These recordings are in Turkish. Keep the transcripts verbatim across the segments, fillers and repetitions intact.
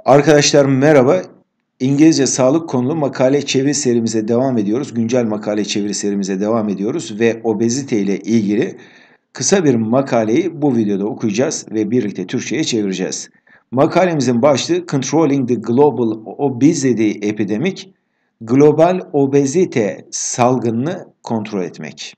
Arkadaşlar merhaba. İngilizce sağlık konulu makale çeviri serimize devam ediyoruz. Güncel makale çeviri serimize devam ediyoruz ve obezite ile ilgili kısa bir makaleyi bu videoda okuyacağız ve birlikte Türkçe'ye çevireceğiz. Makalemizin başlığı Controlling the Global Obesity Epidemic, global obezite salgınını kontrol etmek.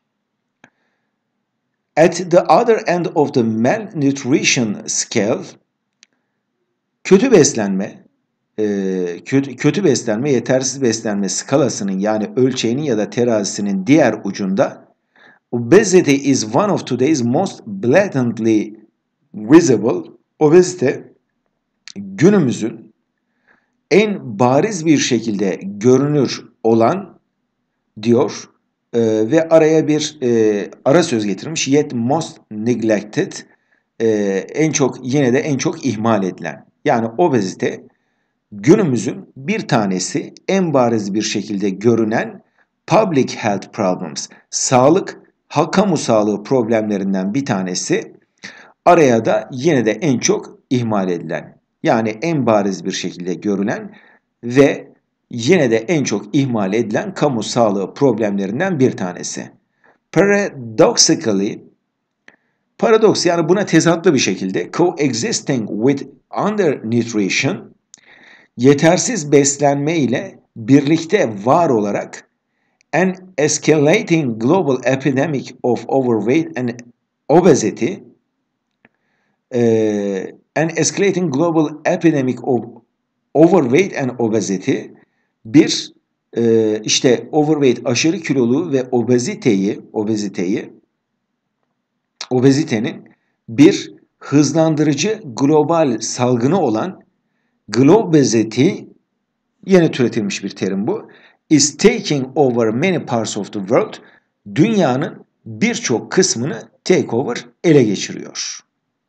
At the other end of the malnutrition scale, kötü beslenme, Kötü, kötü beslenme, yetersiz beslenme skalasının yani ölçeğinin ya da terazisinin diğer ucunda obesity is one of today's most blatantly visible. Obezite günümüzün en bariz bir şekilde görünür olan diyor e, ve araya bir e, ara söz getirmiş. Yet most neglected, e, en çok yine de en çok ihmal edilen. Yani obezite günümüzün bir tanesi en bariz bir şekilde görünen public health problems, sağlık, kamu sağlığı problemlerinden bir tanesi. Araya da yine de en çok ihmal edilen, yani en bariz bir şekilde görünen ve yine de en çok ihmal edilen kamu sağlığı problemlerinden bir tanesi. Paradoxically, paradoks yani buna tezatlı bir şekilde coexisting with undernutrition, yetersiz beslenme ile birlikte var olarak an escalating global epidemic of overweight and obesity, e, an escalating global epidemic of overweight and obesity, bir e, işte overweight aşırı kiloluğu ve obeziteyi, obeziteyi, obezitenin bir hızlandırıcı global salgını olan globesity, yeni türetilmiş bir terim bu, is taking over many parts of the world, dünyanın birçok kısmını take over, ele geçiriyor.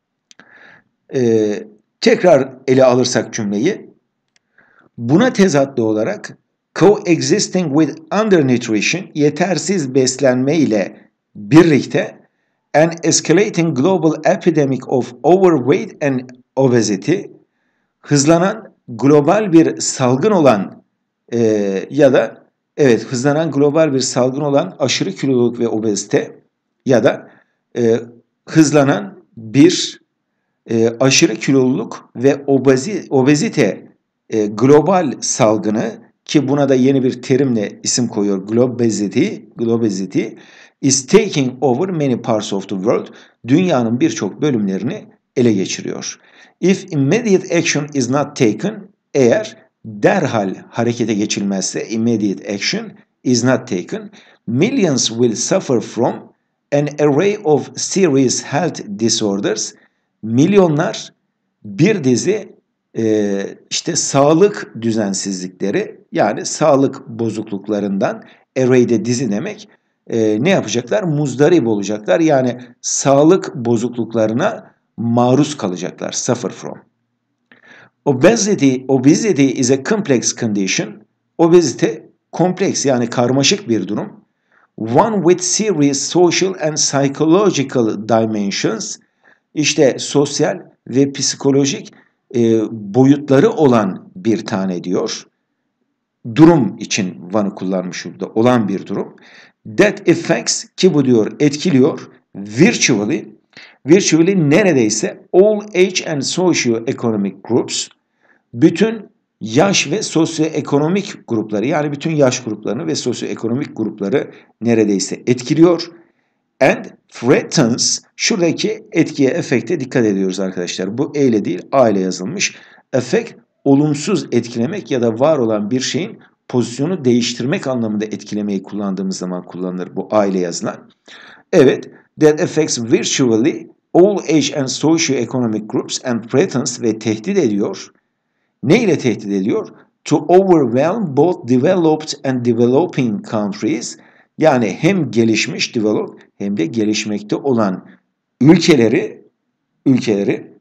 Ee, tekrar ele alırsak cümleyi, buna tezatlı olarak coexisting with undernutrition, yetersiz beslenme ile birlikte an escalating global epidemic of overweight and obesity, hızlanan global bir salgın olan e, ya da evet hızlanan global bir salgın olan aşırı kiloluluk ve obezite ya da e, hızlanan bir e, aşırı kiloluluk ve obezi, obezite e, global salgını, ki buna da yeni bir terimle isim koyuyor, globesity, globesity is taking over many parts of the world, dünyanın birçok bölümlerini ele geçiriyor. If immediate action is not taken, eğer derhal harekete geçilmezse, immediate action is not taken, millions will suffer from an array of serious health disorders, milyonlar bir dizi e, işte sağlık düzensizlikleri, yani sağlık bozukluklarından, array'de dizi demek, e, ne yapacaklar? Muzdarip olacaklar, yani sağlık bozukluklarına maruz kalacaklar. Suffer from. Obesity, obesity is a complex condition. Obezite kompleks, yani karmaşık bir durum. One with serious social and psychological dimensions. İşte sosyal ve psikolojik e, boyutları olan bir tane diyor. Durum için one'ı kullanmış burada, olan bir durum. That affects, ki bu diyor etkiliyor, virtually, virtually neredeyse all age and socio-economic groups, bütün yaş ve sosyoekonomik grupları, yani bütün yaş gruplarını ve sosyoekonomik grupları neredeyse etkiliyor. And threatens, şuradaki etkiye, efekte dikkat ediyoruz arkadaşlar. Bu e ile değil, a ile yazılmış. Effect, olumsuz etkilemek ya da var olan bir şeyin pozisyonu değiştirmek anlamında etkilemeyi kullandığımız zaman kullanılır bu a ile yazılan. Evet, that affects virtually all age and socio-economic groups and threatens, ve tehdit ediyor. Ne ile tehdit ediyor? To overwhelm both developed and developing countries, yani hem gelişmiş, develop, hem de gelişmekte olan ülkeleri, ülkeleri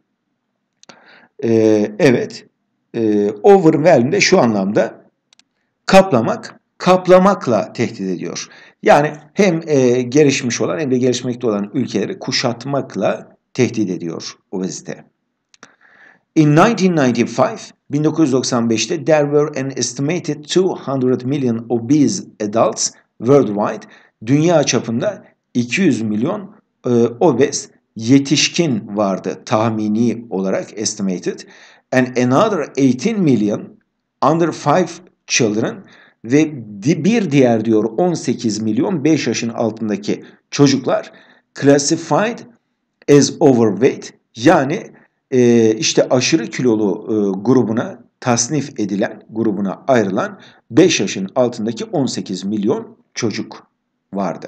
e, evet, e, overwhelm de şu anlamda kaplamak, kaplamakla tehdit ediyor. Yani hem e, gelişmiş olan hem de gelişmekte olan ülkeleri kuşatmakla tehdit ediyor obezite. In nineteen ninety-five, bin dokuz yüz doksan beşte there were an estimated two hundred million obese adults worldwide. Dünya çapında iki yüz milyon e, obez yetişkin vardı tahmini olarak estimated. And another eighteen million under five children ve bir diğer diyor on sekiz milyon beş yaşın altındaki çocuklar classified as overweight, yani e, işte aşırı kilolu e, grubuna tasnif edilen, grubuna ayrılan beş yaşın altındaki on sekiz milyon çocuk vardı.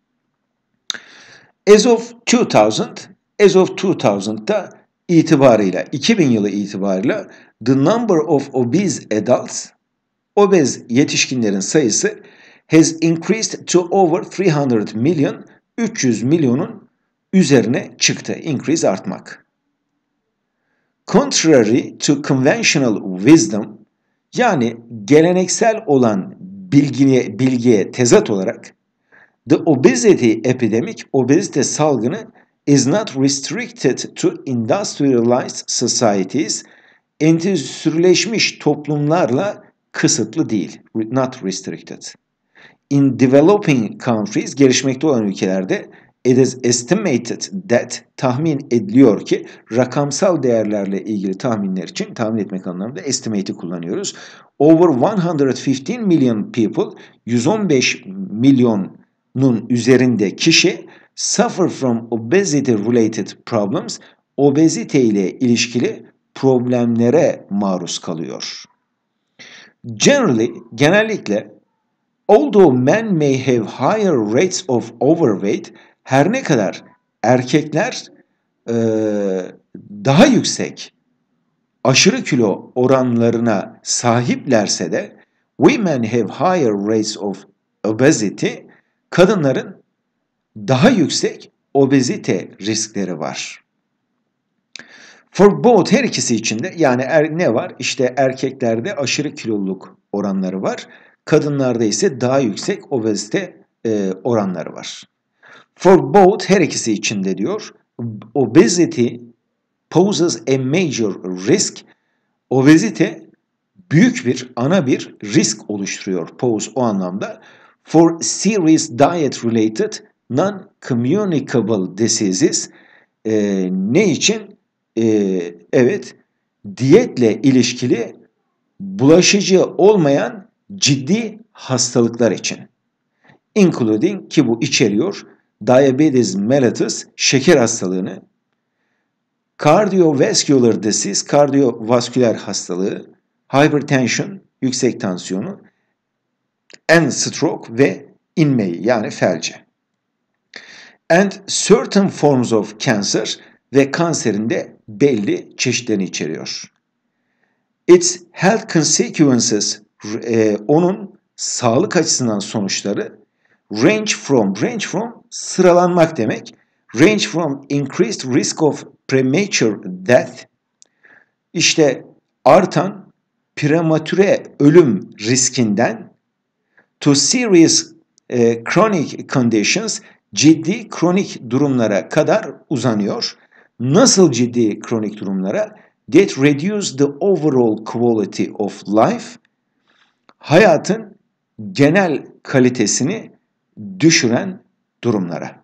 As of two thousand, as of two thousand'da itibarıyla, iki bin yılı itibarıyla the number of obese adults, obez yetişkinlerin sayısı has increased to over three hundred million, üç yüz milyonun üzerine çıktı. Increase artmak. Contrary to conventional wisdom, yani geleneksel olan bilgiye, bilgiye tezat olarak the obesity epidemic, obezite salgını is not restricted to industrialized societies, endüstrileşmiş toplumlarla kısıtlı değil, not restricted. In developing countries, gelişmekte olan ülkelerde it is estimated that, tahmin ediliyor ki, rakamsal değerlerle ilgili tahminler için tahmin etmek anlamında estimate'i kullanıyoruz. Over one hundred fifteen million people, yüz on beş milyonun üzerinde kişi suffer from obesity related problems, obezite ile ilişkili problemlere maruz kalıyor. Generally, genellikle, although men may have higher rates of overweight, her ne kadar erkekler e, daha yüksek aşırı kilo oranlarına sahiplerse de women have higher rates of obesity, kadınların daha yüksek obezite riskleri var. For both, her ikisi için de, yani er, ne var? İşte erkeklerde aşırı kiloluluk oranları var. Kadınlarda ise daha yüksek obezite e, oranları var. For both, her ikisi için de diyor, obesity poses a major risk. Obezite büyük bir, ana bir risk oluşturuyor. Pose o anlamda. For serious diet related non-communicable diseases. E, ne için? Ee, evet, diyetle ilişkili bulaşıcı olmayan ciddi hastalıklar için. Including, ki bu içeriyor, diabetes mellitus, şeker hastalığını, cardiovascular disease, kardiyovasküler hastalığı, hypertension, yüksek tansiyonu, and stroke ve inmeyi, yani felci. And certain forms of cancer, ve kanserin de belli çeşitlerini içeriyor. Its health consequences, e, onun sağlık açısından sonuçları range from, range from sıralanmak demek. Range from increased risk of premature death, işte artan prematüre ölüm riskinden, to serious e, chronic conditions, ciddi kronik durumlara kadar uzanıyor. Nasıl ciddi kronik durumlara? That reduce the overall quality of life, hayatın genel kalitesini düşüren durumlara.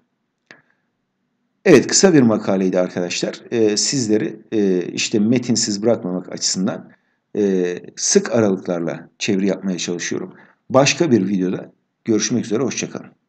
Evet, kısa bir makaleydi arkadaşlar. Ee, sizleri e, işte metinsiz bırakmamak açısından e, sık aralıklarla çeviri yapmaya çalışıyorum. Başka bir videoda görüşmek üzere, hoşça kalın.